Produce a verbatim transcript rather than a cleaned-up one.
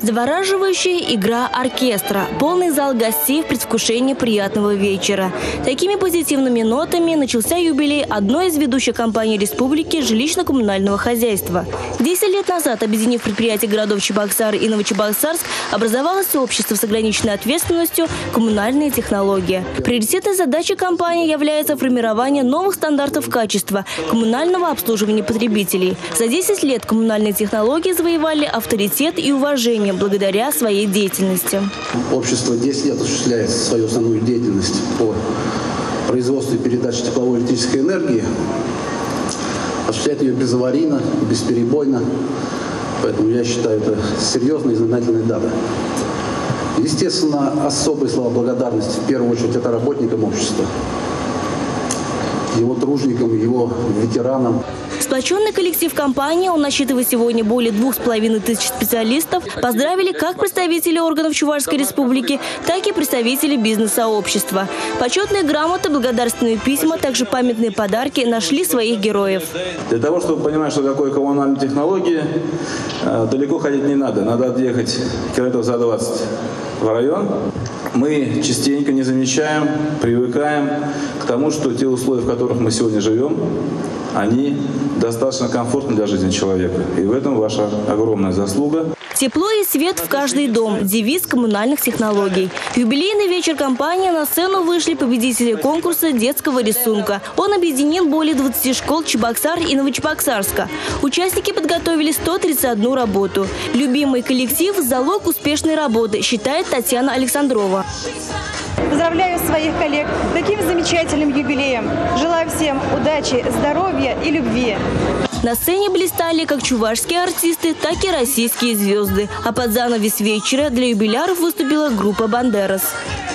Завораживающая игра оркестра. Полный зал гостей в предвкушении приятного вечера. Такими позитивными нотами начался юбилей одной из ведущих компаний республики жилищно-коммунального хозяйства. Десять лет назад, объединив предприятия городов Чебоксары и Новочебоксарск, образовалось сообщество с ограниченной ответственностью «Коммунальные технологии». Приоритетной задачей компании является формирование новых стандартов качества коммунального обслуживания потребителей. За десять лет коммунальные технологии завоевали авторитет и уважение благодаря своей деятельности. Общество десять лет осуществляет свою основную деятельность по производству и передаче тепловой и электрической энергии. Осуществляет ее безаварийно, бесперебойно. Поэтому я считаю, это серьезная и знаменательная дата. Естественно, особые слова благодарности, в первую очередь, это работникам общества, его труженикам, его ветеранам. Сплоченный коллектив компании, он насчитывает сегодня более двух с половиной тысяч специалистов, поздравили как представители органов Чувашской республики, так и представители бизнес-сообщества. Почетные грамоты, благодарственные письма, также памятные подарки нашли своих героев. Для того, чтобы понимать, что такое коммунальные технологии, далеко ходить не надо. Надо отъехать километров за двадцать в район. Мы частенько не замечаем, привыкаем к тому, что те условия, в которых мы сегодня живем, они достаточно комфортны для жизни человека. И в этом ваша огромная заслуга. Тепло и свет в каждый дом – девиз коммунальных технологий. В юбилейный вечер компании на сцену вышли победители конкурса детского рисунка. Он объединил более двадцати школ Чебоксар и Новочебоксарска. Участники подготовили сто тридцать одну работу. Любимый коллектив – залог успешной работы, считает Татьяна Александрова. Поздравляю своих коллег с таким замечательным юбилеем. Желаю всем удачи, здоровья и любви. На сцене блистали как чувашские артисты, так и российские звезды. А под занавес вечера для юбиляров выступила группа «Бандерас».